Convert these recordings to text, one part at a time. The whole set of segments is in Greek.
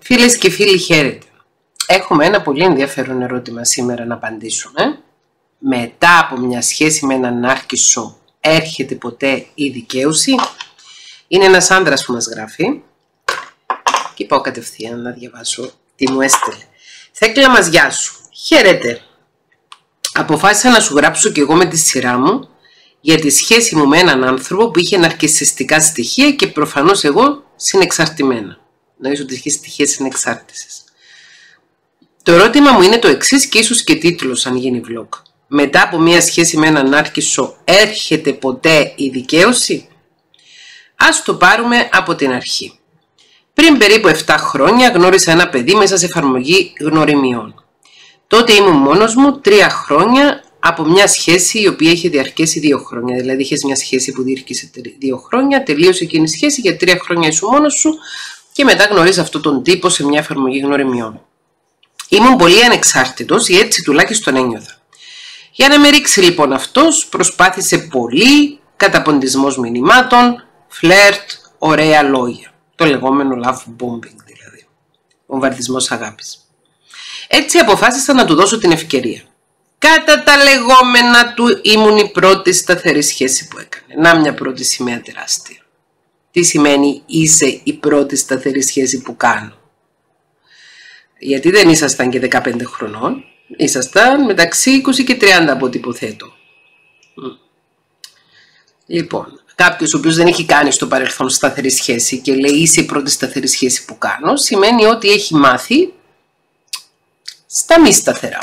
Φίλες και φίλοι, χαίρετε. Έχουμε ένα πολύ ενδιαφέρον ερώτημα σήμερα να απαντήσουμε. Μετά από μια σχέση με έναν νάρκισσο, έρχεται ποτέ η δικαίωση? Είναι ένας άντρας που μας γράφει και πάω κατευθείαν να διαβάσω τι μου έστειλε. Θέκλα μας, γεια σου. Χαίρετε. Αποφάσισα να σου γράψω κι εγώ με τη σειρά μου για τη σχέση μου με έναν άνθρωπο που είχε ναρκισσιστικά στοιχεία και προφανώς εγώ συνεξαρτημένα. Νομίζω ότι είχε στοιχεία συνεξάρτησης. Το ερώτημα μου είναι το εξής και ίσως και τίτλος αν γίνει vlog. Μετά από μια σχέση με έναν νάρκισσο, έρχεται ποτέ η δικαίωση? Ας το πάρουμε από την αρχή. Πριν περίπου 7 χρόνια γνώρισα ένα παιδί μέσα σε εφαρμογή γνωριμιών. Τότε ήμουν μόνος μου 3 χρόνια από μια σχέση η οποία είχε διαρκέσει 2 χρόνια. Δηλαδή είχες μια σχέση που διήρκησε 2 χρόνια, τελείωσε εκείνη η σχέση, για 3 χρόνια ήσουν μόνος σου και μετά γνωρίζεις αυτόν τον τύπο σε μια εφαρμογή γνωριμιών. Ήμουν πολύ ανεξάρτητος ή έτσι τουλάχιστον ένιωθα. Για να με ρίξει λοιπόν αυτός, προσπάθησε πολύ καταποντισμός μηνυμάτων, φλερτ, ωραία λόγια. Το λεγόμενο love bombing δηλαδή. Βομβαρδισμός αγάπης. Έτσι αποφάσισα να του δώσω την ευκαιρία. Κατά τα λεγόμενα του ήμουν η πρώτη σταθερή σχέση που έκανε. Να μια πρώτη σημαία τεράστια. Τι σημαίνει είσαι η πρώτη σταθερή σχέση που κάνω? Γιατί δεν ήσασταν και 15 χρονών. Ήσασταν μεταξύ 20 και 30 από ό,τι υποθέτω. Λοιπόν, κάποιος ο οποίος δεν έχει κάνει στο παρελθόν σταθερή σχέση και λέει είσαι η πρώτη σταθερή σχέση που κάνω, σημαίνει ότι έχει μάθει στα μη σταθερά.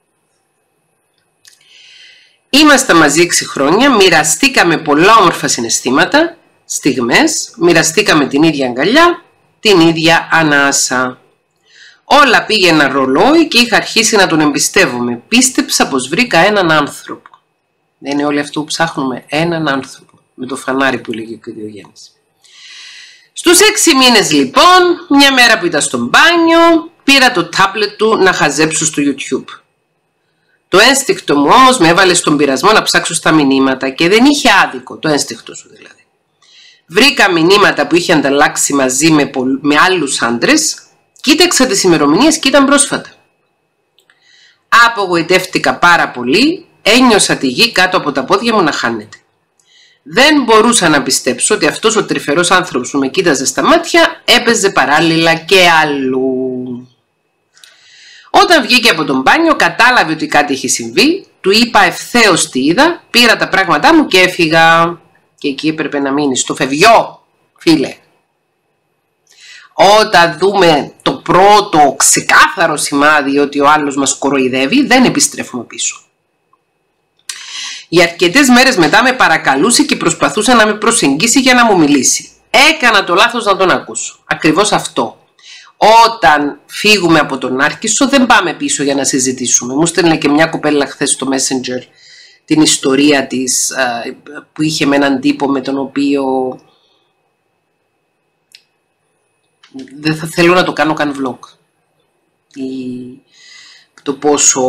Είμαστε μαζί 6 χρόνια, μοιραστήκαμε πολλά όμορφα συναισθήματα, στιγμές, μοιραστήκαμε την ίδια αγκαλιά, την ίδια ανάσα. Όλα πήγαιναν ρολόι και είχα αρχίσει να τον εμπιστεύομαι. Πίστεψα πως βρήκα έναν άνθρωπο. Δεν είναι όλοι αυτό που ψάχνουμε? Έναν άνθρωπο. Με το φανάρι που λέγει ο Διογέννης. Στους 6 μήνες λοιπόν, μια μέρα που ήταν στο μπάνιο, πήρα το τάμπλετ του να χαζέψω στο YouTube. Το ένστικτο μου όμως με έβαλε στον πειρασμό να ψάξω στα μηνύματα και δεν είχε άδικο, το ένστικτο σου δηλαδή. Βρήκα μηνύματα που είχε ανταλλάξει μαζί με άλλους άντρες, κοίταξα τις ημερομηνίες και ήταν πρόσφατα. Απογοητεύτηκα πάρα πολύ, ένιωσα τη γη κάτω από τα πόδια μου να χάνεται. Δεν μπορούσα να πιστέψω ότι αυτός ο τρυφερός άνθρωπος που με κοίταζε στα μάτια έπαιζε παράλληλα και αλλού. Όταν βγήκε από τον μπάνιο κατάλαβε ότι κάτι είχε συμβεί, του είπα ευθέως τι είδα, πήρα τα πράγματά μου και έφυγα. Και εκεί έπρεπε να μείνει στο φευγιό, φίλε. Όταν δούμε το πρώτο ξεκάθαρο σημάδι ότι ο άλλος μας κοροϊδεύει, δεν επιστρέφουμε πίσω. Για αρκετές μέρες μετά με παρακαλούσε και προσπαθούσε να με προσεγγίσει για να μου μιλήσει. Έκανα το λάθος να τον ακούσω. Ακριβώς αυτό. Όταν φύγουμε από τον νάρκισσο δεν πάμε πίσω για να συζητήσουμε. Μου στέλνε και μια κοπέλα χθες στο Messenger την ιστορία της που είχε με έναν τύπο με τον οποίο δεν θα θέλω να το κάνω καν vlog. Το πόσο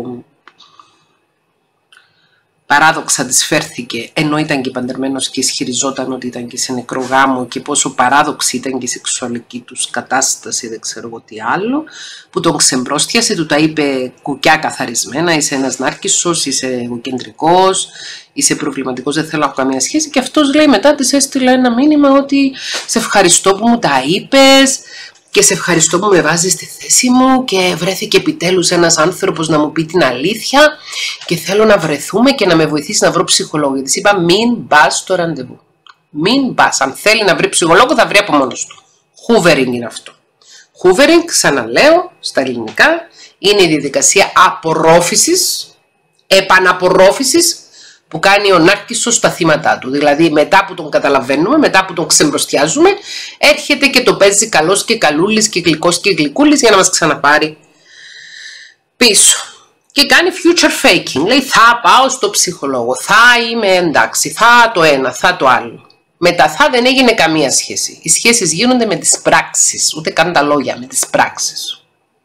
παράδοξα της φέρθηκε ενώ ήταν και παντρεμένος και ισχυριζόταν ότι ήταν και σε νεκρό γάμο και πόσο παράδοξη ήταν και η σεξουαλική τους κατάσταση, δεν ξέρω εγώ τι άλλο, που τον ξεμπρόστιασε, του τα είπε κουκιά καθαρισμένα, είσαι ένας νάρκισσος, είσαι εγωκεντρικός, είσαι προβληματικός, δεν θέλω να έχω καμία σχέση, και αυτός λέει μετά της έστειλε ένα μήνυμα ότι σε ευχαριστώ που μου τα είπες και σε ευχαριστώ που με βάζεις στη θέση μου και βρέθηκε επιτέλους ένας άνθρωπος να μου πει την αλήθεια και θέλω να βρεθούμε και να με βοηθήσει να βρω ψυχολόγο. Της είπα μην πας στο ραντεβού. Μην πας. Αν θέλει να βρει ψυχολόγο θα βρει από μόνος του. Hoovering είναι αυτό. Hoovering, ξαναλέω στα ελληνικά, είναι η διαδικασία απορρόφησης, επαναπορρόφησης που κάνει ο νάρκισσος στα θύματα του. Δηλαδή μετά που τον καταλαβαίνουμε, μετά που τον ξεμπροστιάζουμε, έρχεται και το παίζει καλός και καλούλης και γλυκός και γλυκούλης για να μας ξαναπάρει πίσω. Και κάνει future faking. Λέει θα πάω στο ψυχολόγο, θα είμαι εντάξει, θα το ένα, θα το άλλο. Με τα θα δεν έγινε καμία σχέση. Οι σχέσεις γίνονται με τις πράξεις, ούτε καν τα λόγια, με τις πράξεις.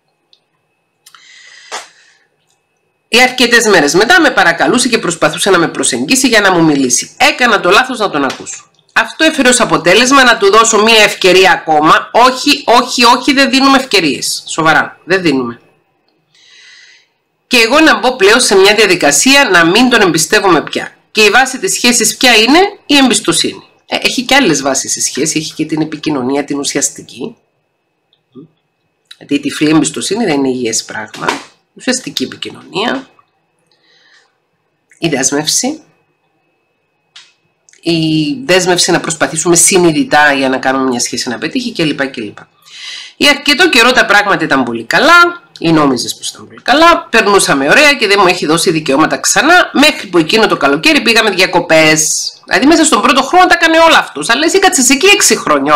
Οι αρκετές μέρες μετά με παρακαλούσε και προσπαθούσε να με προσεγγίσει για να μου μιλήσει. Έκανα το λάθος να τον ακούσω. Αυτό έφερε ως αποτέλεσμα να του δώσω μία ευκαιρία ακόμα. Όχι, δεν δίνουμε ευκαιρίες. Σοβαρά, δεν δίνουμε. Και εγώ να μπω πλέον σε μια διαδικασία να μην τον εμπιστεύομαι πια. Και η βάση της σχέσης ποια είναι? Η εμπιστοσύνη. Έχει και άλλες βάσεις η σχέση, έχει και την επικοινωνία, την ουσιαστική. Γιατί η τυφλή εμπιστοσύνη δεν είναι υγιές πράγμα. Ουσιαστική επικοινωνία, η δέσμευση. Η δέσμευση να προσπαθήσουμε συνειδητά για να κάνουμε μια σχέση να πετύχει κλπ. Για αρκετό καιρό τα πράγματα ήταν πολύ καλά, ή νόμιζες πως ήταν πολύ καλά, περνούσαμε ωραία και δεν μου έχει δώσει δικαιώματα ξανά, μέχρι που εκείνο το καλοκαίρι πήγαμε διακοπές. Δηλαδή μέσα στον πρώτο χρόνο τα έκανε όλα αυτός, αλλά εσύ κάτσες εκεί 6 χρόνια,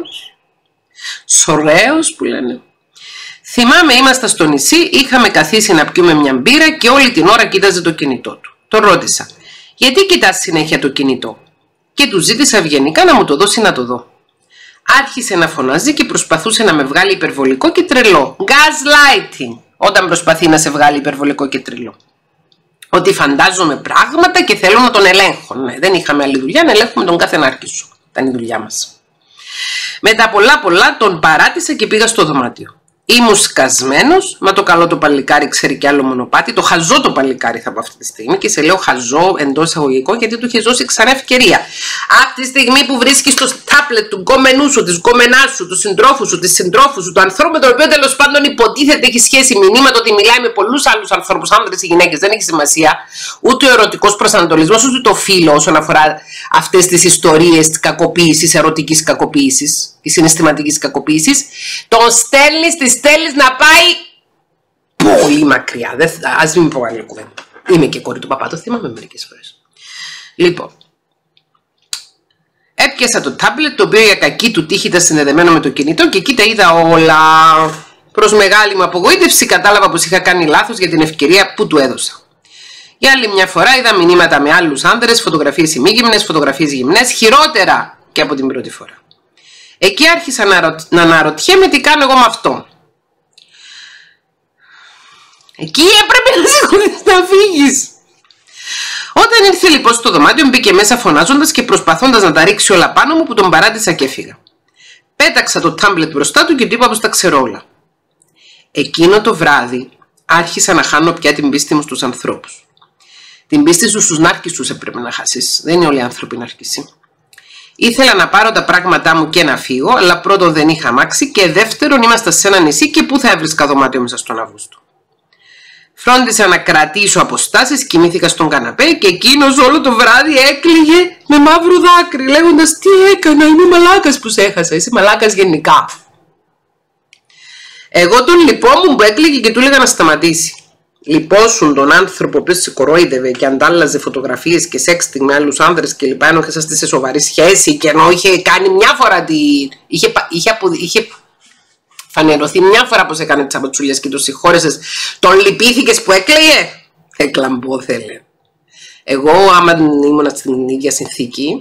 ωραίος που λένε. Θυμάμαι ήμασταν στο νησί, είχαμε καθίσει να πιούμε μια μπύρα και όλη την ώρα κοίταζε το κινητό του. Τον ρώτησα, γιατί κοιτάς συνέχεια το κινητό? Και του ζήτησα ευγενικά να μου το δώσει να το δω. Άρχισε να φωνάζει και προσπαθούσε να με βγάλει υπερβολικό και τρελό. Gaslighting, όταν προσπαθεί να σε βγάλει υπερβολικό και τρελό. Ότι φαντάζομαι πράγματα και θέλω να τον ελέγχω. Ναι, δεν είχαμε άλλη δουλειά να ελέγχουμε τον κάθε Νάρκισσο. Ήταν η δουλειά μας. Με τα πολλά τον παράτησα και πήγα στο δωμάτιο. Ήμουν σκασμένος, μα το καλό το παλικάρι ξέρει κι άλλο μονοπάτι. Το χαζό το παλικάρι θα πω αυτή τη στιγμή, και σε λέω χαζό εντός εισαγωγικών γιατί του είχε δώσει ξανά ευκαιρία. Από τη στιγμή που βρίσκεις στο τάπλετ του γκόμενού σου, της γκόμενάς σου, του συντρόφου σου, της συντρόφου σου, του ανθρώπου με τον οποίο τέλος πάντων υποτίθεται έχει σχέση, μηνύματα ότι μιλάει με πολλούς άλλους ανθρώπους, άνδρες ή γυναίκες, δεν έχει σημασία, ούτε ο ερωτικός προσανατολισμός, ούτε το φύλο όσον αφορά αυτές τις ιστορίες της κακοποίησης, ερωτικής κακοποίησης, της συναισθηματικής κακοποίησης, τον στέλνεις να πάει πολύ μακριά. Ας μην πω άλλη κουβέντα. Είμαι και κόρη του παπά, το θυμάμαι μερικές φορές. Λοιπόν, έπιασα το τάμπλετ, το οποίο για κακή του τύχη ήταν συνδεδεμένο με το κινητό, και εκεί τα είδα όλα. Προς μεγάλη μου απογοήτευση κατάλαβα πως είχα κάνει λάθος για την ευκαιρία που του έδωσα. Για άλλη μια φορά είδα μηνύματα με άλλους άνδρες, φωτογραφίες ημίγυμνες, φωτογραφίες γυμνές, χειρότερα και από την πρώτη φορά. Εκεί άρχισα να αναρωτιέμαι τι κάνω εγώ με αυτό. Εκεί έπρεπε να σηκωθείς να φύγεις. Όταν ήρθε λοιπόν στο δωμάτιο, μπήκε μέσα φωνάζοντας και προσπαθώντας να τα ρίξει όλα πάνω μου, που τον παράτησα και έφυγα. Πέταξα το τάμπλετ μπροστά του και του είπα πως τα ξέρω όλα. Εκείνο το βράδυ άρχισα να χάνω πια την πίστη μου στους ανθρώπους. Την πίστη σου στους Νάρκισσους έπρεπε να χάσεις. Δεν είναι όλοι οι άνθρωποι Νάρκισσοι. Ήθελα να πάρω τα πράγματά μου και να φύγω, αλλά πρώτον δεν είχα αμάξι και δεύτερον ήμασταν σε ένα νησί και πού θα έβρισκα δωμάτιο μέσα στον Αύγουστο. Φρόντισα να κρατήσω αποστάσεις, κοιμήθηκα στον καναπέ και εκείνος όλο το βράδυ έκλαιγε με μαύρο δάκρυ, λέγοντας τι έκανα, είμαι μαλάκας που σε έχασα, είσαι μαλάκας γενικά. Εγώ τον λυπόμουν που έκλαιγε και του έλεγα να σταματήσει. Λυπόσουν τον άνθρωπο που σε κορόιδευε και αντάλλαζε φωτογραφίες και σεξτινγκ με άλλους άνδρες και λοιπά, ενώ είσαστε σε σοβαρή σχέση και ενώ είχε κάνει μια φορά είχε φανερωθεί μια φορά πως έκανε τις αμπατσούλιες και το συγχώρεσες, τον λυπήθηκες που έκλαιγε? Εκλαμπώ θέλε. Εγώ άμα ήμουν στην ίδια συνθήκη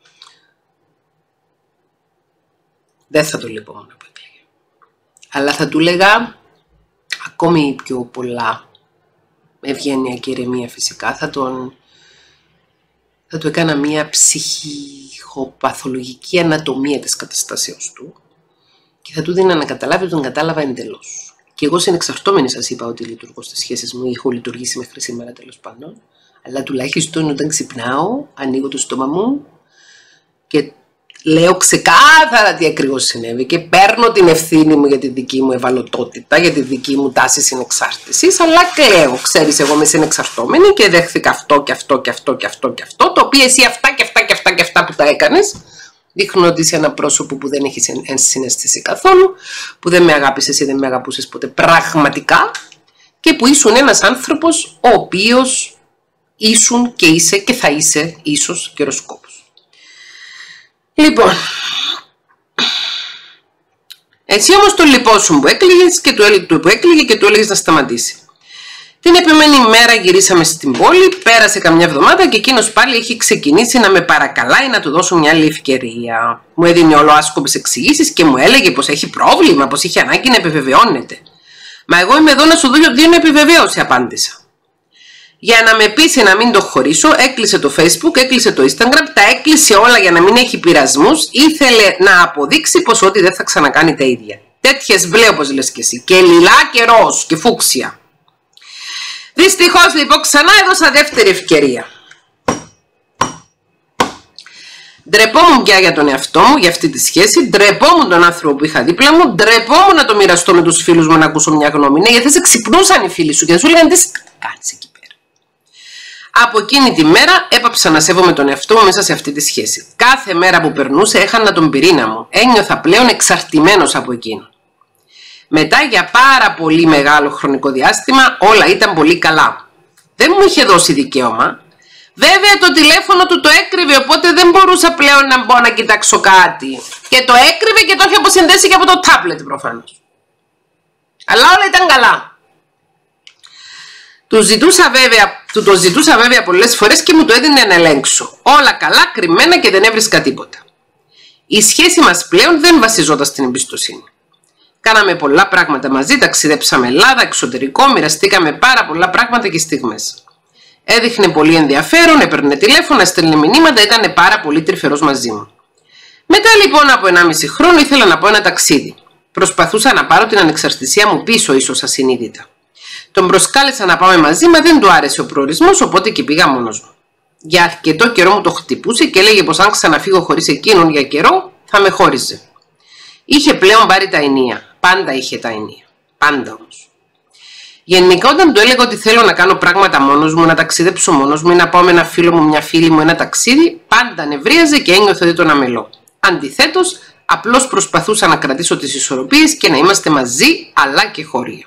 δεν θα το λυπόμουν που έκλαιγε, αλλά θα του λέγα ακόμη πιο πολλά με ευγένεια και ηρεμία φυσικά, θα του έκανα μια ψυχοπαθολογική ανατομία της καταστάσεως του και θα του δίνα να καταλάβει ότι τον κατάλαβα εντελώς. Και εγώ συνεξαρτώμενη σας είπα ότι λειτουργώ στις σχέσεις μου, έχω λειτουργήσει μέχρι σήμερα τέλος πάντων, αλλά τουλάχιστον όταν ξυπνάω, ανοίγω το στόμα μου και λέω ξεκάθαρα τι ακριβώς συνέβη και παίρνω την ευθύνη μου για τη δική μου ευαλωτότητα, για τη δική μου τάση συνεξάρτησης, αλλά κλαίω. Ξέρεις, εγώ είμαι συνεξαρτώμενη και δέχθηκα αυτό και αυτό και αυτό και αυτό και αυτό, το οποίο εσύ αυτά και αυτά και αυτά και αυτά που τα έκανες, δείχνουν ότι είσαι ένα πρόσωπο που δεν έχεις ενσυναίσθηση καθόλου, που δεν με αγάπησες ή δεν με αγαπούσες ποτέ πραγματικά και που ήσουν ένας άνθρωπος ο οποίος ήσουν και είσαι και θα είσαι ίσως καιροσκόπος. Λοιπόν, εσύ όμως το λυπόσουν που έκλαιγες και του έλεγες να σταματήσει. Την επόμενη μέρα γυρίσαμε στην πόλη, πέρασε καμιά εβδομάδα και εκείνος πάλι είχε ξεκινήσει να με παρακαλάει να του δώσω μια άλλη ευκαιρία. Μου έδινε όλο άσκοπες εξηγήσεις και μου έλεγε πως έχει πρόβλημα, πως είχε ανάγκη να επιβεβαιώνεται. Μα εγώ είμαι εδώ να σου δίνω επιβεβαίωση, απάντησα. Για να με πείσει να μην το χωρίσω, έκλεισε το Facebook, έκλεισε το Instagram, τα έκλεισε όλα για να μην έχει πειρασμούς. Ήθελε να αποδείξει πως ότι δεν θα ξανακάνει τα ίδια. Τέτοιες μπλε όπως λες και εσύ, και λιλά και ροζ και φούξια. Δυστυχώς λοιπόν ξανά έδωσα δεύτερη ευκαιρία. Ντρεπόμουν πια για τον εαυτό μου, για αυτή τη σχέση, ντρεπόμουν τον άνθρωπο που είχα δίπλα μου, ντρεπόμουν να το μοιραστώ με τους φίλους μου να ακούσω μια γνώμη. Ναι, γιατί σε ξυπνούσαν οι φίλοι σου και σου λέγανε τι κάνεις εκεί πέρα. Από εκείνη τη μέρα έπαψα να σέβομαι τον εαυτό μου μέσα σε αυτή τη σχέση. Κάθε μέρα που περνούσε έχανα τον πυρήνα μου, ένιωθα πλέον εξαρτημένος από εκείνο. Μετά για πάρα πολύ μεγάλο χρονικό διάστημα όλα ήταν πολύ καλά. Δεν μου είχε δώσει δικαίωμα. Βέβαια το τηλέφωνο του το έκρυβε, οπότε δεν μπορούσα πλέον να μπω να κοιτάξω κάτι. Και το έκρυβε και το είχε αποσυνδέσει και από το τάμπλετ προφανώς. Αλλά όλα ήταν καλά. Του το ζητούσα βέβαια πολλές φορές και μου το έδινε να ελέγξω. Όλα καλά, κρυμμένα και δεν έβρισκα τίποτα. Η σχέση μας πλέον δεν βασιζόταν στην εμπιστοσύνη. Κάναμε πολλά πράγματα μαζί, ταξιδέψαμε Ελλάδα, εξωτερικό, μοιραστήκαμε πάρα πολλά πράγματα και στιγμές. Έδειχνε πολύ ενδιαφέρον, έπαιρνε τηλέφωνα, έστελνε μηνύματα, ήταν πάρα πολύ τρυφερός μαζί μου. Μετά λοιπόν από 1,5 χρόνο ήθελα να πω ένα ταξίδι. Προσπαθούσα να πάρω την ανεξαρτησία μου πίσω, ίσως ασυνείδητα. Τον προσκάλεσα να πάμε μαζί, μα δεν του άρεσε ο προορισμός, οπότε και πήγα μόνος μου. Για αρκετό καιρό μου το χτυπούσε και έλεγε πως αν ξαναφύγω χωρίς εκείνον για καιρό θα με χώριζε. Είχε πλέον πάρει τα ενία. Πάντα είχε τα ενία. Πάντα όμως. Γενικά, όταν του έλεγα ότι θέλω να κάνω πράγματα μόνος μου, να ταξιδέψω μόνος μου ή να πάω με ένα φίλο μου, μια φίλη μου ένα ταξίδι, πάντα νευρίαζε και ένιωθε ότι τον αμελώ. Αντιθέτως, απλώς προσπαθούσα να κρατήσω τις ισορροπίες και να είμαστε μαζί, αλλά και χωρία.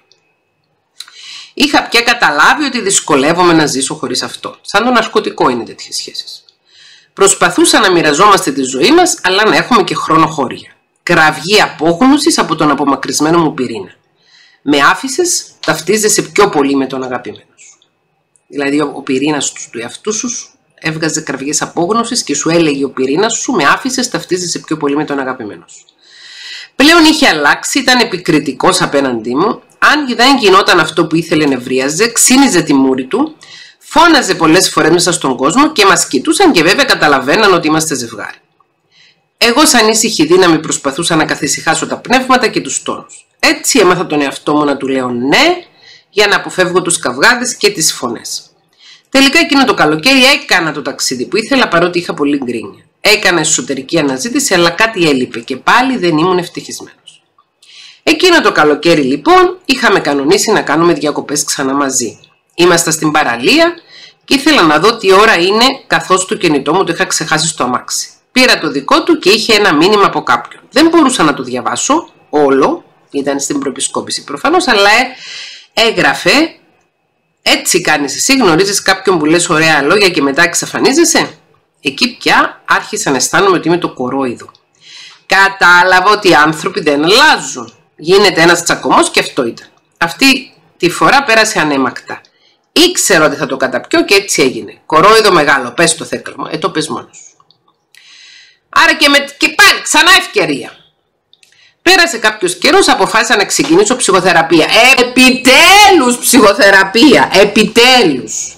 Είχα πια καταλάβει ότι δυσκολεύομαι να ζήσω χωρίς αυτό. Σαν το ναρκωτικό είναι τέτοιες σχέσεις. Προσπαθούσα να μοιραζόμαστε τη ζωή μας, αλλά να έχουμε και χρόνο χώρια. Κραυγή απόγνωσης από τον απομακρυσμένο μου πυρήνα. Με άφησες, ταυτίζεσαι πιο πολύ με τον αγαπημένο σου. Δηλαδή, ο πυρήνας του εαυτού σου έβγαζε κραυγές απόγνωσης και σου έλεγε ο πυρήνας σου, με άφησες, ταυτίζεσαι πιο πολύ με τον αγαπημένο σου. Πλέον είχε αλλάξει, ήταν επικριτικός απέναντί μου. Αν δεν γινόταν αυτό που ήθελε, νευρίαζε, ξύνιζε τη μούρη του, φώναζε πολλές φορές μέσα στον κόσμο και μας κοιτούσαν και βέβαια καταλαβαίναν ότι είμαστε ζευγάρι. Εγώ σαν ήσυχη δύναμη προσπαθούσα να καθησυχάσω τα πνεύματα και τους τόνους. Έτσι έμαθα τον εαυτό μου να του λέω ναι, για να αποφεύγω τους καυγάδες και τις φωνές. Τελικά εκείνο το καλοκαίρι έκανα το ταξίδι που ήθελα, παρότι είχα πολύ γκρίνια. Έκανα εσωτερική αναζήτηση, αλλά κάτι έλειπε και πάλι δεν ήμουν ευτυχισμένος. Εκείνο το καλοκαίρι λοιπόν είχαμε κανονίσει να κάνουμε διακοπές ξανά μαζί. Ήμασταν στην παραλία και ήθελα να δω τι ώρα είναι, καθώς το κινητό μου το είχα ξεχάσει στο αμάξι. Πήρα το δικό του και είχε ένα μήνυμα από κάποιον. Δεν μπορούσα να το διαβάσω όλο, ήταν στην προεπισκόπηση προφανώς, αλλά έγραφε «Έτσι κάνεις εσύ, γνωρίζεις κάποιον που λες ωραία λόγια και μετά εξαφανίζεσαι». Εκεί πια άρχισα να αισθάνομαι ότι είμαι το κορόιδο. Κατάλαβα ότι οι άνθρωποι δεν αλλάζουν. Γίνεται ένας τσακωμός και αυτό ήταν. Αυτή τη φορά πέρασε ανέμακτα. Ήξερα ότι θα το καταπιώ και έτσι έγινε. Κορόιδο μεγάλο, πες το θέκλωμα. Το πες μόνος. Άρα και πάλι ξανά ευκαιρία. Πέρασε κάποιος καιρός, αποφάσισα να ξεκινήσω ψυχοθεραπεία. Επιτέλους ψυχοθεραπεία. Επιτέλους.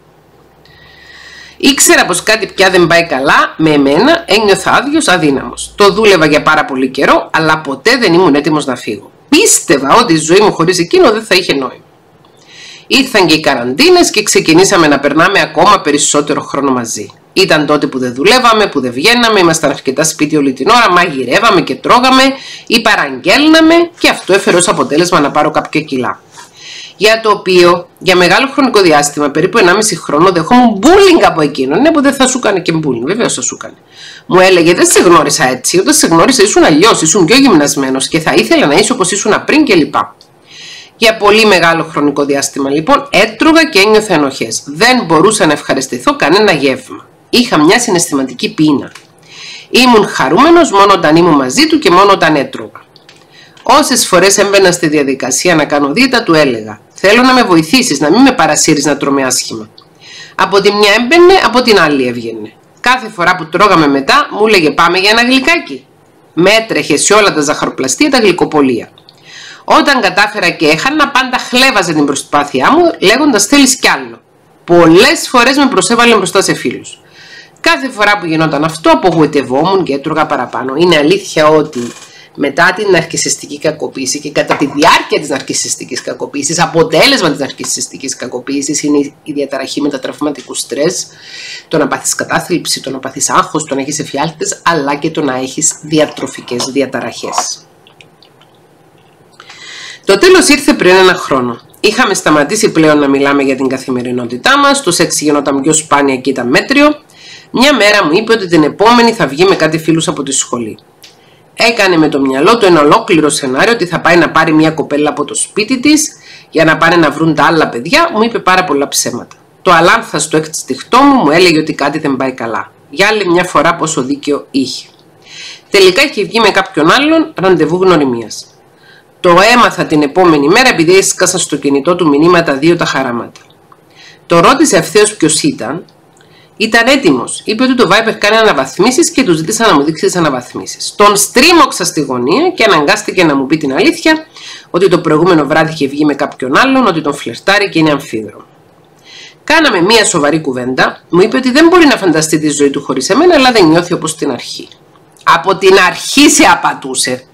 Ήξερα πως κάτι πια δεν πάει καλά με εμένα, ένιωθα άδειος, αδύναμος. Το δούλευα για πάρα πολύ καιρό, αλλά ποτέ δεν ήμουν έτοιμος να φύγω. Πίστευα ότι η ζωή μου χωρίς εκείνο δεν θα είχε νόημα. Ήρθαν και οι καραντίνες και ξεκινήσαμε να περνάμε ακόμα περισσότερο χρόνο μαζί. Ήταν τότε που δεν δουλεύαμε, που δεν βγαίναμε, ήμασταν αρκετά σπίτι όλη την ώρα, μαγειρεύαμε και τρώγαμε ή παραγγέλναμε και αυτό έφερε ως αποτέλεσμα να πάρω κάποια κιλά. Για το οποίο για μεγάλο χρονικό διάστημα, περίπου 1,5 χρόνο, δεχόμουν bullying από εκείνον. Ναι, που δεν θα σου έκανε και bullying, βεβαίως θα σου έκανε. Μου έλεγε: δεν σε γνώρισα έτσι, όταν σε γνώρισα ήσουν αλλιώς, ήσουν πιο γυμνασμένος και θα ήθελα να είσαι όπως ήσουν πριν κλπ. Για πολύ μεγάλο χρονικό διάστημα λοιπόν έτρωγα και ένιωθα ενοχές. Δεν μπορούσα να ευχαριστηθώ κανένα γεύμα. Είχα μια συναισθηματική πείνα. Ήμουν χαρούμενος μόνο όταν ήμουν μαζί του και μόνο όταν έτρωγα. Όσες φορές έμπαινα στη διαδικασία να κάνω δίαιτα, του έλεγα: θέλω να με βοηθήσεις, να μην με παρασύρεις να τρώμε άσχημα. Από τη μια έμπαινε, από την άλλη έβγαινε. Κάθε φορά που τρώγαμε μετά, μου έλεγε: πάμε για ένα γλυκάκι. Μέτρεχε σε όλα τα ζαχαροπλαστεία, τα γλυκοπωλεία. Όταν κατάφερα και έχανα, πάντα χλέβαζε την προσπάθειά μου, λέγοντας: θέλεις κι άλλο. Πολλές φορές με προσέβαλε μπροστά σε φίλους. Κάθε φορά που γινόταν αυτό απογοητευόμουν και έτρωγα παραπάνω. Είναι αλήθεια ότι μετά την ναρκισσιστική κακοποίηση και κατά τη διάρκεια της ναρκισσιστικής κακοποίησης, αποτέλεσμα της ναρκισσιστικής κακοποίησης είναι η διαταραχή μετατραυματικού στρες, το να πάθεις κατάθλιψη, το να πάθεις άγχος, το να έχεις εφιάλτες, αλλά και το να έχεις διατροφικές διαταραχές. Το τέλος ήρθε πριν ένα χρόνο. Είχαμε σταματήσει πλέον να μιλάμε για την καθημερινότητά μας, το σεξ γινόταν πιο σπάνια και ήταν μέτριο. Μια μέρα μου είπε ότι την επόμενη θα βγει με κάτι φίλους από τη σχολή. Έκανε με το μυαλό του ένα ολόκληρο σενάριο ότι θα πάει να πάρει μια κοπέλα από το σπίτι της για να πάνε να βρουν τα άλλα παιδιά. Μου είπε πάρα πολλά ψέματα. Το αλάνθαστο έκστιχτό μου έλεγε ότι κάτι δεν πάει καλά. Για άλλη μια φορά πόσο δίκαιο είχε. Τελικά είχε βγει με κάποιον άλλον ραντεβού γνωριμίας. Το έμαθα την επόμενη μέρα επειδή έσκασα στο κινητό του μηνύματα 2 τα χαράματα. Το ρώτησε ευθέως ποιος ήταν. Ήταν έτοιμος. Είπε ότι το Viber κάνει αναβαθμίσεις και του ζήτησα να μου δείξει τις αναβαθμίσεις. Τον στρίμωξα στη γωνία και αναγκάστηκε να μου πει την αλήθεια ότι το προηγούμενο βράδυ είχε βγει με κάποιον άλλον, ότι τον φλερτάρει και είναι αμφίδρομο. Κάναμε μία σοβαρή κουβέντα. Μου είπε ότι δεν μπορεί να φανταστεί τη ζωή του χωρίς εμένα, αλλά δεν νιώθει όπως την αρχή. Από την αρχή σε απατούσε.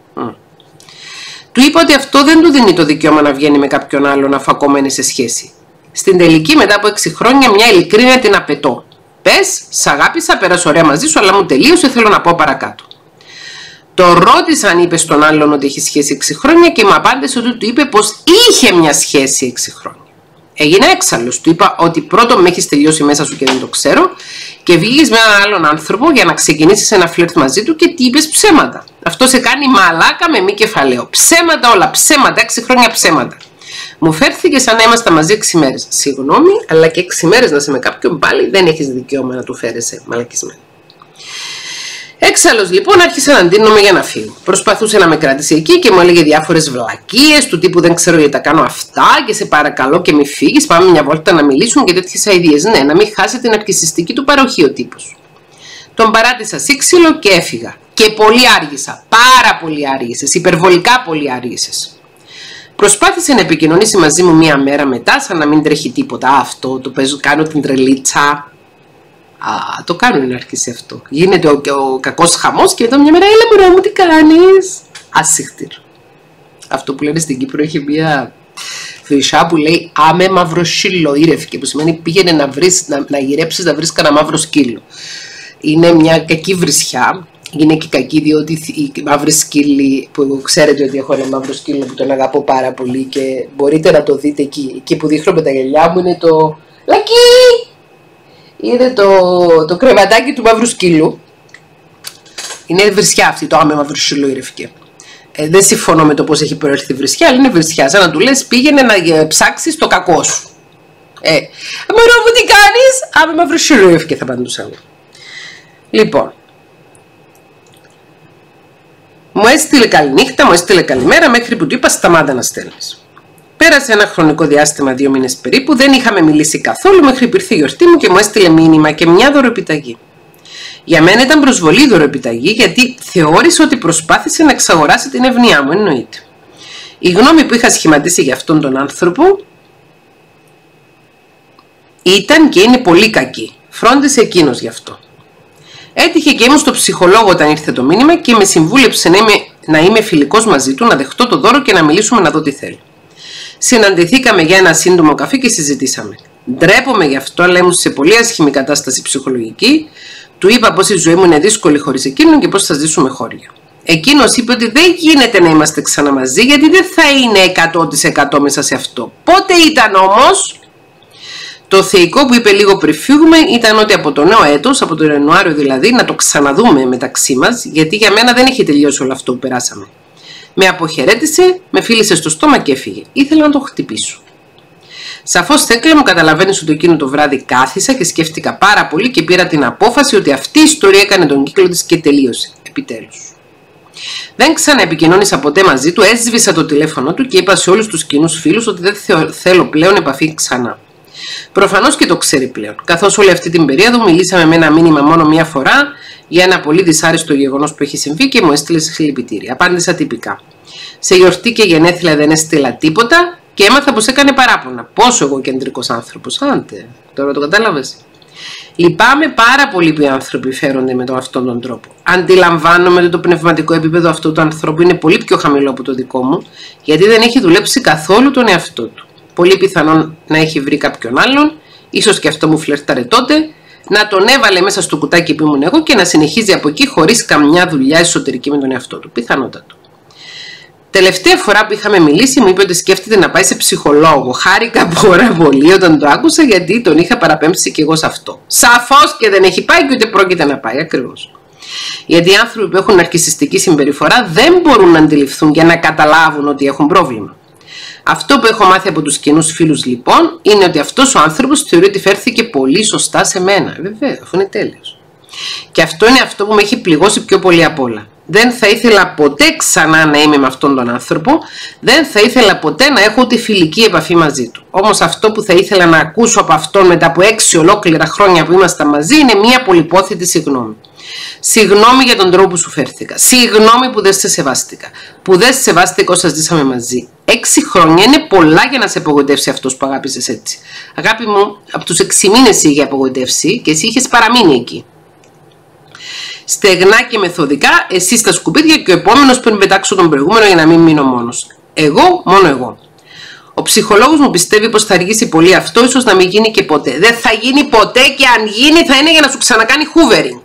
Του είπα ότι αυτό δεν του δίνει το δικαίωμα να βγαίνει με κάποιον άλλον αφού ακόμα είναι σε σχέση. Στην τελική, μετά από 6 χρόνια, μια ειλικρίνεια την απαιτώ. Πες, σ' αγάπησα, πέρασε ωραία μαζί σου, αλλά μου τελείωσε, θέλω να πάω παρακάτω. Το ρώτησα αν είπε στον άλλον ότι έχει σχέση 6 χρόνια και μου απάντησε ότι του είπε πως είχε μια σχέση 6 χρόνια. Έγινε έξαλλος. Του είπα ότι πρώτον με έχεις τελειώσει μέσα σου και δεν το ξέρω και βγήκες με έναν άλλον άνθρωπο για να ξεκινήσεις ένα φλερτ μαζί του και τι είπες ψέματα. Αυτό σε κάνει μαλάκα με μη κεφαλαίο. Ψέματα όλα, ψέματα, 6 χρόνια ψέματα. Μου φέρθηκε σαν να είμαστε μαζί 6 μέρες. Συγγνώμη, αλλά και 6 μέρες να είσαι με κάποιον πάλι δεν έχεις δικαίωμα να του φέρεσαι μαλακισμένο. Έξαλλος λοιπόν άρχισα να ντύνομαι για να φύγω. Προσπαθούσε να με κρατήσει εκεί και μου έλεγε διάφορες βλακίες του τύπου δεν ξέρω γιατί τα κάνω αυτά και σε παρακαλώ και μη φύγεις. Πάμε μια βόλτα να μιλήσουμε και τέτοιες αηδίες. Ναι, να μην χάσει την αρκισιστική του παροχή ο τύπος. Τον παράτησα σύξυλο και έφυγα. Και πολύ άργησα. Πάρα πολύ άργησες. Υπερβολικά πολύ άργησες. Προσπάθησε να επικοινωνήσει μαζί μου μία μέρα μετά, σαν να μην τρέχει τίποτα. Αυτό το παίζω, κάνω την τρελίτσα. Το κάνω είναι αρχίσει αυτό. Γίνεται ο κακός χαμός και μετά μια μέρα, έλα μωρά μου, τι κάνεις. Ασύχτηρ. Αυτό που λένε στην Κύπρο έχει μια φυσά που λέει άμε μαύρο σκύλο ήρευκε, που σημαίνει πήγαινε να γυρέψεις να βρεις κανένα μαύρο σκύλο. Είναι μια κακή βρισιά. Είναι και κακή διότι οι μαύροι σκύλοι, που ξέρετε ότι έχω ένα μαύρο σκύλο που τον αγαπώ πάρα πολύ και μπορείτε να το δείτε εκεί. Εκεί που δείχνω με τα γυαλιά μου είναι το Λακί! Είναι το κρεβατάκι του μαύρου σκύλου. Είναι βρισιά αυτή, το άμε μαύρο σκύλο ήρευκε. Δεν συμφωνώ με το πώς έχει προέρχεται η βρισιά, αλλά είναι βρισιά. Σαν να του λες πήγαινε να ψάξεις το κακό σου. Μωρό μου τι κάνεις, άμε μαύρο σκύλο ήρευκε, θα απαντούσα εγώ. Λοιπόν. Μου έστειλε καληνύχτα, μου έστειλε καλημέρα μέχρι που του είπα σταμάτα να στέλνεις. Πέρασε ένα χρονικό διάστημα 2 μήνες περίπου, δεν είχαμε μιλήσει καθόλου μέχρι που ήρθε η γιορτή μου και μου έστειλε μήνυμα και μια δωροεπιταγή. Για μένα ήταν προσβολή η δωροεπιταγή γιατί θεώρησε ότι προσπάθησε να εξαγοράσει την ευνοιά μου, εννοείται. Η γνώμη που είχα σχηματίσει για αυτόν τον άνθρωπο ήταν και είναι πολύ κακή. Φρόντισε εκείνος γι' αυτό. Έτυχε και ήμουν στο ψυχολόγο όταν ήρθε το μήνυμα και με συμβούλεψε να είμαι φιλικός μαζί του, να δεχτώ το δώρο και να μιλήσουμε να δω τι θέλει. Συναντηθήκαμε για ένα σύντομο καφέ και συζητήσαμε. Ντρέπομαι γι' αυτό, αλλά ήμουν σε πολύ άσχημη κατάσταση ψυχολογική. Του είπα πως η ζωή μου είναι δύσκολη χωρίς εκείνον και πως θα ζήσουμε χώρια. Εκείνος είπε ότι δεν γίνεται να είμαστε ξανά μαζί γιατί δεν θα είναι 100% μέσα σε αυτό. Πότε ήταν όμως? Το θεϊκό που είπε λίγο πριν φύγουμε ήταν ότι από το νέο έτος, από τον Ιανουάριο δηλαδή, να το ξαναδούμε μεταξύ μας, γιατί για μένα δεν έχει τελειώσει όλο αυτό που περάσαμε. Με αποχαιρέτησε, με φίλησε στο στόμα και έφυγε. Ήθελα να το χτυπήσω. Σαφώς Θέκλα μου, καταλαβαίνεις ότι εκείνο το βράδυ κάθισα και σκέφτηκα πάρα πολύ και πήρα την απόφαση ότι αυτή η ιστορία έκανε τον κύκλο της και τελείωσε. Επιτέλους. Δεν ξαναεπικοινώνησα ποτέ μαζί του, έσβησα το τηλέφωνο του και είπα σε όλους τους κοινούς φίλους ότι δεν θέλω πλέον επαφή ξανά. Προφανώς και το ξέρει πλέον, καθώς όλη αυτή την περίοδο μιλήσαμε με ένα μήνυμα μόνο μία φορά για ένα πολύ δυσάρεστο γεγονός που έχει συμβεί και μου έστειλε συλληπιτήρια. Απάντησα τυπικά. Σε γιορτή και γενέθλια δεν έστειλα τίποτα, και έμαθα πως έκανε παράπονα. Πόσο εγωκεντρικός άνθρωπος, άντε, τώρα το κατάλαβες. Λυπάμαι πάρα πολύ που οι άνθρωποι φέρονται με αυτόν τον τρόπο. Αντιλαμβάνομαι ότι το πνευματικό επίπεδο αυτού του ανθρώπου είναι πολύ πιο χαμηλό από το δικό μου, γιατί δεν έχει δουλέψει καθόλου τον εαυτό του. Πολύ πιθανόν να έχει βρει κάποιον άλλον, ίσως και αυτό μου φλερτάρε τότε, να τον έβαλε μέσα στο κουτάκι που ήμουν εγώ και να συνεχίζει από εκεί χωρίς καμιά δουλειά εσωτερική με τον εαυτό του. Πιθανότατο. Τελευταία φορά που είχαμε μιλήσει, μου είπε ότι σκέφτεται να πάει σε ψυχολόγο. Χάρηκα πάρα πολύ όταν το άκουσα, γιατί τον είχα παραπέμψει και εγώ σε αυτό. Σαφώς και δεν έχει πάει και ούτε πρόκειται να πάει, ακριβώς. Γιατί οι άνθρωποι που έχουν ναρκισσιστική συμπεριφορά δεν μπορούν να αντιληφθούν και να καταλάβουν ότι έχουν πρόβλημα. Αυτό που έχω μάθει από τους κοινούς φίλους λοιπόν είναι ότι αυτός ο άνθρωπος θεωρεί ότι φέρθηκε πολύ σωστά σε μένα. Βέβαια, αφού είναι τέλειος. Και αυτό είναι αυτό που με έχει πληγώσει πιο πολύ απ' όλα. Δεν θα ήθελα ποτέ ξανά να είμαι με αυτόν τον άνθρωπο, δεν θα ήθελα ποτέ να έχω ούτε φιλική επαφή μαζί του. Όμως αυτό που θα ήθελα να ακούσω από αυτόν μετά από 6 ολόκληρα χρόνια που ήμασταν μαζί είναι μία πολυπόθητη συγγνώμη. Συγγνώμη για τον τρόπο που σου φέρθηκα. Συγγνώμη που δεν σε σεβάστηκα. Που δεν σε σεβάστηκα όσα ζήσαμε μαζί. 6 χρόνια είναι πολλά για να σε απογοητεύσει αυτός που αγάπησες έτσι. Αγάπη μου, από τους 6 μήνες είχε απογοητεύσει και εσύ είχες παραμείνει εκεί. Στεγνά και μεθοδικά, εσύ στα σκουπίδια και ο επόμενος πριν πετάξω τον προηγούμενο για να μην μείνω μόνος. Εγώ, μόνο εγώ. Ο ψυχολόγος μου πιστεύει πως θα αργήσει πολύ αυτό, ίσως να μην γίνει και ποτέ. Δεν θα γίνει ποτέ και αν γίνει θα είναι για να σου ξανακάνει hoovering.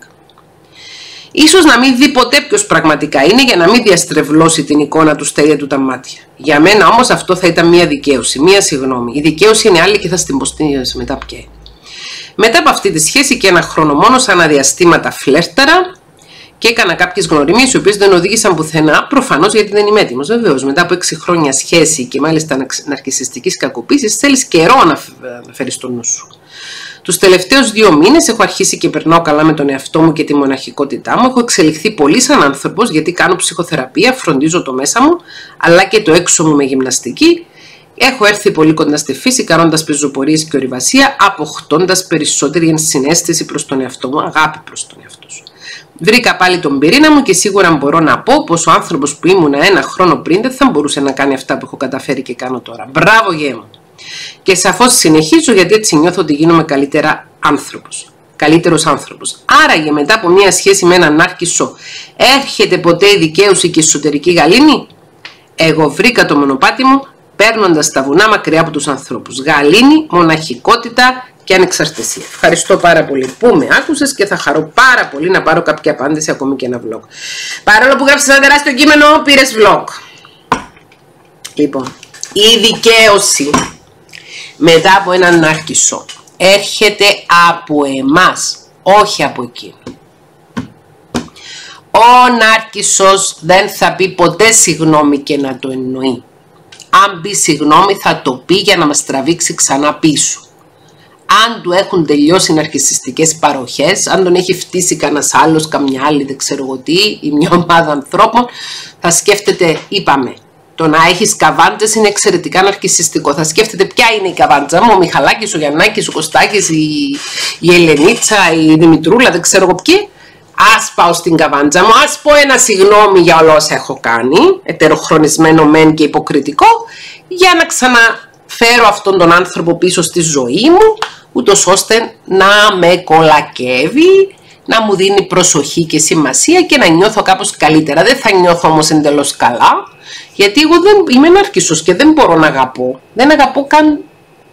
Ίσως να μην δει ποτέ ποιος πραγματικά είναι για να μην διαστρεβλώσει την εικόνα του στα ίδια του τα μάτια. Για μένα όμως αυτό θα ήταν μια δικαίωση, μια συγγνώμη. Η δικαίωση είναι άλλη και θα στην πω μετά ποια. Μετά από αυτή τη σχέση και 1 χρόνο μόνο, σαν αδιαστήματα φλέρταρα και έκανα κάποιες γνωριμίες οι οποίες δεν οδήγησαν πουθενά, προφανώς γιατί δεν είμαι έτοιμος. Βεβαίως, μετά από 6 χρόνια σχέση και μάλιστα ναρκισσιστικής κακοποίησης, θέλεις καιρό να φέρεις το νου σου. Τους τελευταίους 2 μήνες έχω αρχίσει και περνάω καλά με τον εαυτό μου και τη μοναχικότητά μου. Έχω εξελιχθεί πολύ σαν άνθρωπος γιατί κάνω ψυχοθεραπεία, φροντίζω το μέσα μου αλλά και το έξω μου με γυμναστική. Έχω έρθει πολύ κοντά στη φύση, κάνοντας πεζοπορίες και ορειβασία, αποκτώντας περισσότερη ενσυναίσθηση προς τον εαυτό μου, αγάπη προς τον εαυτό σου. Βρήκα πάλι τον πυρήνα μου και σίγουρα μπορώ να πω πως ο άνθρωπος που ήμουν 1 χρόνο πριν δεν θα μπορούσε να κάνει αυτά που έχω καταφέρει και κάνω τώρα. Μπράβο γε μου! Και σαφώς συνεχίζω γιατί έτσι νιώθω ότι γίνομαι καλύτερος άνθρωπος. Άραγε μετά από μια σχέση με έναν νάρκισσο έρχεται ποτέ η δικαίωση και η εσωτερική γαλήνη? Εγώ βρήκα το μονοπάτι μου παίρνοντας τα βουνά μακριά από τους ανθρώπους. Γαλήνη, μοναχικότητα και ανεξαρτησία. Ευχαριστώ πάρα πολύ που με άκουσες και θα χαρώ πάρα πολύ να πάρω κάποια απάντηση, ακόμη και ένα vlog. Παρόλο που γράψεις ένα τεράστιο κείμενο, πήρες vlog. Λοιπόν, η δικαίωση μετά από έναν νάρκισσο έρχεται από εμάς, όχι από εκείνο. Ο νάρκισσος δεν θα πει ποτέ συγγνώμη και να το εννοεί. Αν πει συγγνώμη θα το πει για να μας τραβήξει ξανά πίσω. Αν του έχουν τελειώσει οι ναρκισσιστικές παροχές, αν τον έχει φτύσει κανένας άλλος, καμιά άλλη, δεν ξέρω εγώ τι, ή μια ομάδα ανθρώπων, θα σκέφτεται, είπαμε, το να έχεις καβάντζες είναι εξαιρετικά ναρκισσιστικό. Θα σκέφτεται ποια είναι η καβάντζα μου, ο Μιχαλάκης, ο Γιαννάκης, ο Κωστάκης, η Ελενίτσα, η Δημητρούλα, δεν ξέρω εγώ ποιοι. Ας πάω στην καβάντζα μου, ας πω ένα συγγνώμη για όλα όσα έχω κάνει, ετεροχρονισμένο μεν και υποκριτικό, για να ξαναφέρω αυτόν τον άνθρωπο πίσω στη ζωή μου, ούτως ώστε να με κολακεύει, να μου δίνει προσοχή και σημασία και να νιώθω κάπως καλύτερα. Δεν θα νιώθω όμως εντελώς καλά, γιατί εγώ δεν είμαι ναρκισσός και δεν μπορώ να αγαπώ. Δεν αγαπώ καν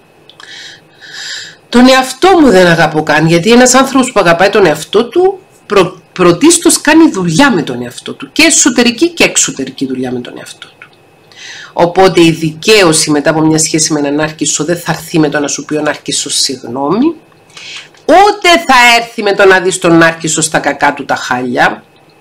τον εαυτό μου, δεν αγαπώ καν, γιατί ένας άνθρωπος που αγαπάει τον εαυτό του πρωτίστως κάνει δουλειά με τον εαυτό του, και εσωτερική και εξωτερική δουλειά με τον εαυτό του. Οπότε η δικαίωση μετά από μια σχέση με έναν νάρκισσο δεν θα έρθει με το να σου πει ο νάρκισσος συγγνώμη, ούτε θα έρθει με το να δεις τον νάρκισσο στα κακά του τα χάλια.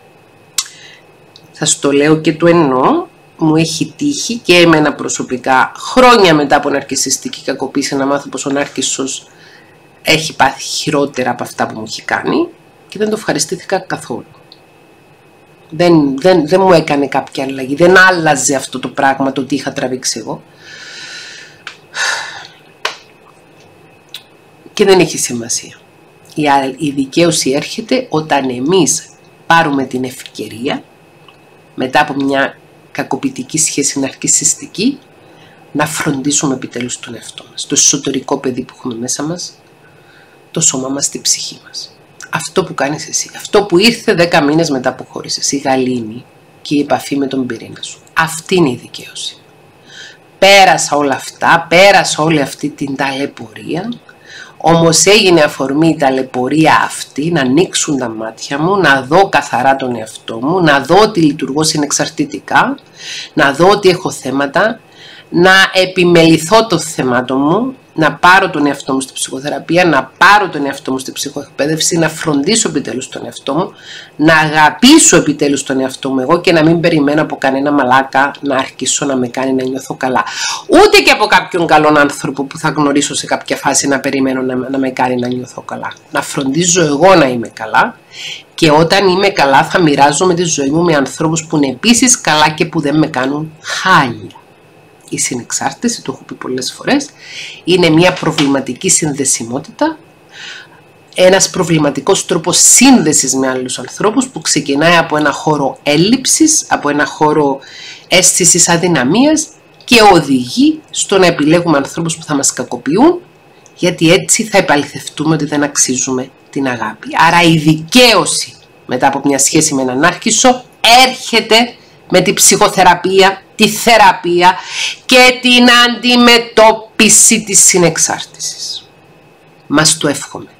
Θα σου το λέω και το εννοώ, μου έχει τύχει και εμένα προσωπικά χρόνια μετά από ναρκισσιστική κακοποίηση να μάθω πως ο νάρκισσος έχει πάθει χειρότερα από αυτά που μου έχει κάνει και δεν το ευχαριστήθηκα καθόλου. Δεν μου έκανε κάποια αλλαγή, δεν άλλαζε αυτό το πράγμα το ότι είχα τραβήξει εγώ. Και δεν έχει σημασία. Η δικαίωση έρχεται όταν εμείς πάρουμε την ευκαιρία μετά από μια κακοποιητική σχέση ναρκισσιστική να φροντίσουμε επιτέλους τον εαυτό μας, το εσωτερικό παιδί που έχουμε μέσα μας, το σώμα μας, τη ψυχή μας. Αυτό που κάνεις εσύ, αυτό που ήρθε 10 μήνες μετά που χώρισες, η γαλήνη και η επαφή με τον πυρήνα σου. Αυτή είναι η δικαίωση. Πέρασα όλα αυτά, πέρασα όλη αυτή την ταλαιπωρία, όμως έγινε αφορμή η ταλαιπωρία αυτή να ανοίξουν τα μάτια μου, να δω καθαρά τον εαυτό μου, να δω ότι λειτουργώ συνεξαρτητικά, να δω ότι έχω θέματα, να επιμεληθώ το θεμάτο μου, να πάρω τον εαυτό μου στη ψυχοθεραπεία, να πάρω τον εαυτό μου στη ψυχοεκπαίδευση, να φροντίσω επιτέλους τον εαυτό μου, να αγαπήσω επιτέλους τον εαυτό μου εγώ και να μην περιμένω από κανένα μαλάκα να αρχίσω να με κάνει να νιώθω καλά. Ούτε και από κάποιον καλόν άνθρωπο που θα γνωρίσω σε κάποια φάση να περιμένω να με κάνει να νιώθω καλά. Να φροντίζω εγώ να είμαι καλά και όταν είμαι καλά θα μοιράζομαι τη ζωή μου με ανθρώπους που είναι επίσης καλά και που δεν με κάνουν χάλια. Η συνεξάρτηση, το έχω πει πολλές φορές, είναι μια προβληματική συνδεσιμότητα, ένας προβληματικός τρόπος σύνδεσης με άλλους ανθρώπους που ξεκινάει από ένα χώρο έλλειψης, από ένα χώρο αίσθησης αδυναμίας και οδηγεί στο να επιλέγουμε ανθρώπους που θα μας κακοποιούν, γιατί έτσι θα επαληθευτούμε ότι δεν αξίζουμε την αγάπη. Άρα η δικαίωση μετά από μια σχέση με έναν άρχισο έρχεται με τη ψυχοθεραπεία, τη θεραπεία και την αντιμετώπιση της συνεξάρτησης. Μας το εύχομαι.